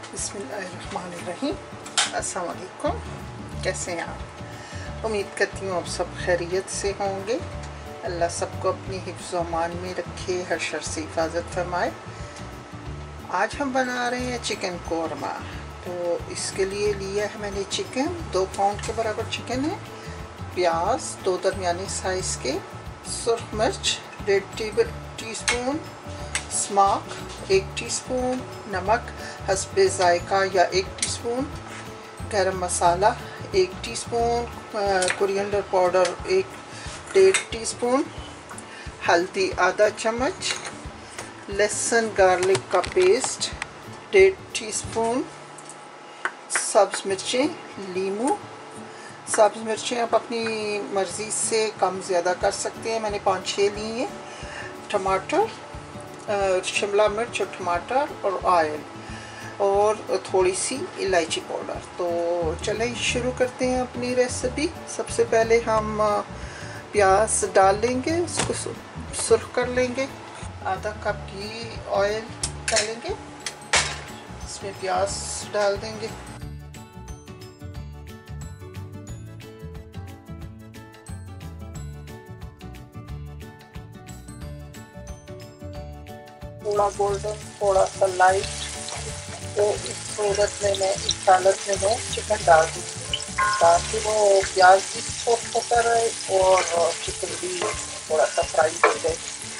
बिस्मिल्लाहिर्रहमानिर्रहीम। अस्सलाम वालेकुम। कैसे हैं आप? उम्मीद करती हूँ आप सब खैरियत से होंगे। अल्लाह सबको अपनी हिफ्ज़ व अमान में रखे, हर शर से हिफाजत फरमाए। आज हम बना रहे हैं चिकन कोरमा। तो इसके लिए लिया है मैंने चिकन, 2 पाउंड के बराबर चिकन है, प्याज 2 दरमियाने साइज़ के, सुर्ख मिर्च 1.5 टीस्पून, स्माक 1 टीस्पून, नमक हस्बे ज़ायका या 1 teaspoon, garam masala 1 teaspoon, coriander powder 1.5 teaspoon, हल्दी आधा चम्मच, लहसुन गार्लिक का पेस्ट 1.5 टीस्पून, सब्ज़ मिर्चें, लीमू। सब्ज़ मिर्चें आप अपनी मर्ज़ी से कम ज़्यादा कर सकते हैं, मैंने 5-6 ली हैं। टमाटर, शिमला मिर्च और टमाटर और ऑयल और थोड़ी सी इलायची पाउडर। तो चलें शुरू करते हैं अपनी रेसिपी। सबसे पहले हम प्याज डाल लेंगे, उसको सुर्ख कर लेंगे। आधा कप घी ऑयल डालेंगे, इसमें प्याज डाल देंगे। थोड़ा गोल्डन, थोड़ा सा लाइट, तो इस सूरत में मैं इस हालत में मैं चिकन डाल दूँगी ताकि वो प्याज भी सॉफ्ट होता रहे और चिकन भी थोड़ा सा फ्राई हो जाए।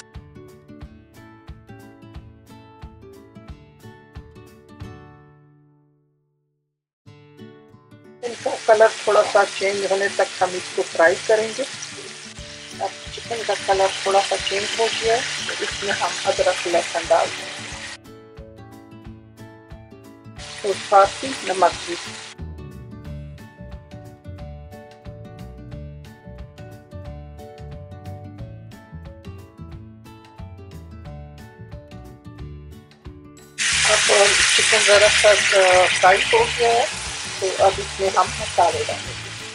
इनका कलर थोड़ा सा चेंज होने तक हम इसको फ्राई करेंगे। अब चिकन का कलर थोड़ा सा चेंज हो गया है, तो इसमें हम अदरक लहसुन डाल देंगे और साथ ही नमक भी। अब चिकन ज़रा सा फ्राई हो गया है, तो अब इसमें हम मसाले डालेंगे।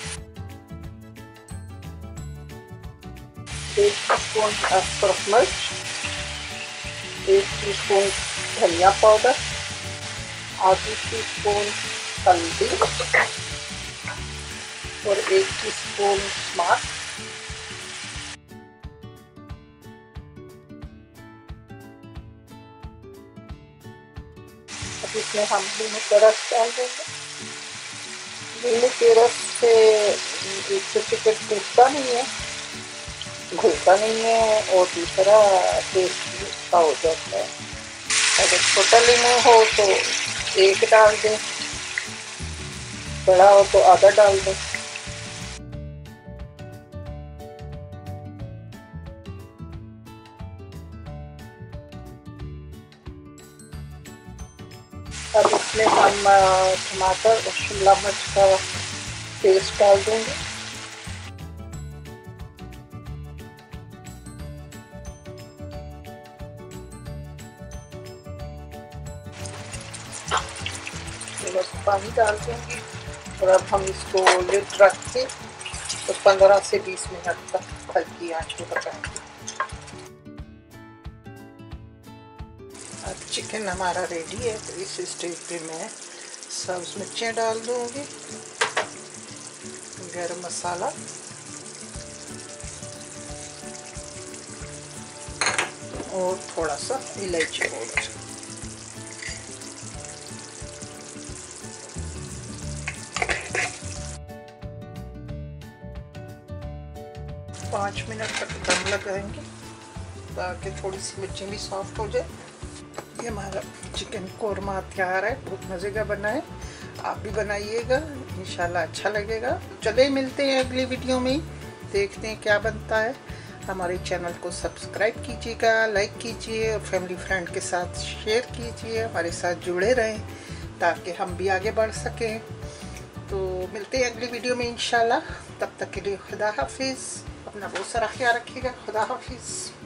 1 टीस्पून सुर्ख मिर्च, 1 टीस्पून धनिया पाउडर, आधी टीस्पून हल्दी और 1 टीस्पून स्माक। अब इसमें हम नींबू का रस डाल देंगे। नींबू के रस से इससे चिकन टूटता नहीं है, घुलता नहीं है और दूसरा टेस्ट भी अच्छा हो जाता है। अगर छोटा लीमू हो तो 1 डाल दें, बड़ा हो तो आधा डाल दें। अब इसमें हम टमाटर और शिमला मिर्च का पेस्ट डाल देंगे। पानी डाल देंगे और अब हम इसको लिड रख के तो 15 से 20 मिनट तक हल्की आंच पे पकाएंगे। अब चिकन हमारा रेडी है, तो इस स्टेज पे मैं सब्ज़ मिर्चें डाल दूंगी, गरम मसाला और थोड़ा सा इलायची पाउडर। पाँच मिनट तक दम लगाएंगे ताकि थोड़ी सी मिर्चें भी सॉफ्ट हो जाए। ये हमारा चिकन कोरमा तैयार है, बहुत मज़े का बना है, आप भी बनाइएगा, इंशाल्लाह अच्छा लगेगा। चले मिलते हैं अगली वीडियो में, देखते हैं क्या बनता है। हमारे चैनल को सब्सक्राइब कीजिएगा, लाइक कीजिए और फैमिली फ्रेंड के साथ शेयर कीजिए, हमारे साथ जुड़े रहें ताकि हम भी आगे बढ़ सकें। तो मिलते हैं अगली वीडियो में इंशाल्लाह। तब तक के लिए खुदा हाफिज़, अपना बहुत सारा ख्याल रखिएगा। खुदा हाफिज़।